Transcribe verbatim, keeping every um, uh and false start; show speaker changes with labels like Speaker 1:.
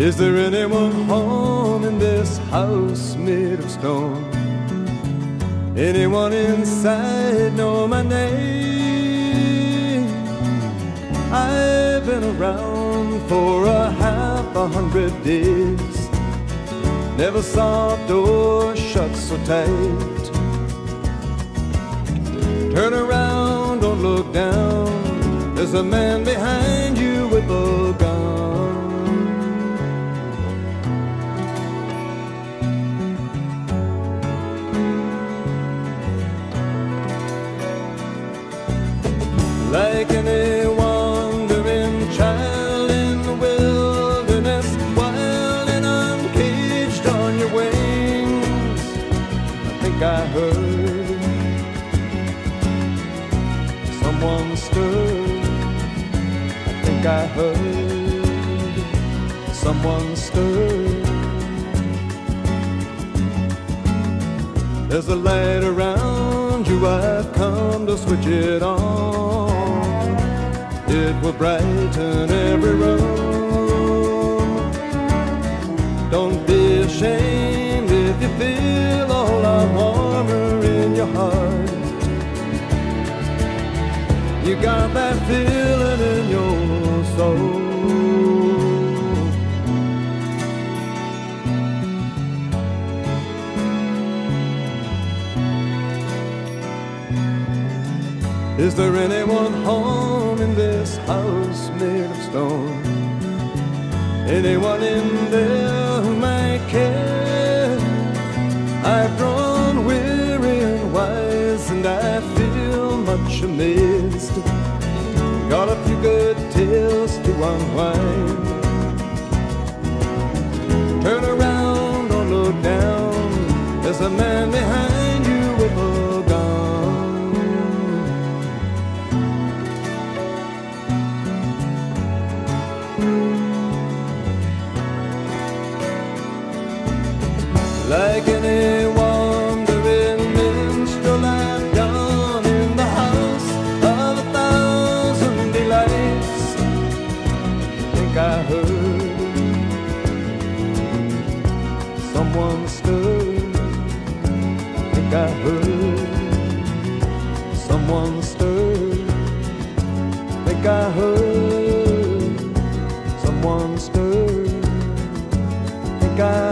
Speaker 1: Is there anyone home in this house made of stone? Anyone inside know my name? I've been around for a half a hundred days, never saw a door shut so tight. Turn around, don't look down, there's a man behind you with a gun. Like any wandering child in the wilderness, wild and uncaged on your wings, I think I heard someone stir. I think I heard someone stir. There's a light around you, I've come to switch it on. It will brighten every room. Don't be ashamed if you feel a whole lot warmer in your heart. You got that feeling in your soul. Is there anyone home in this house made of stone? Anyone in there who might care? I've grown weary and wise, and I feel much amazed. Got a few good tales to unwind. Turn around, don't look down, there's a man behind you with a gun. Like any wandering minstrel, I've gone in the house of a thousand delights. I think I heard someone stir. I think I heard someone stir. I think I heard someone stir. I think I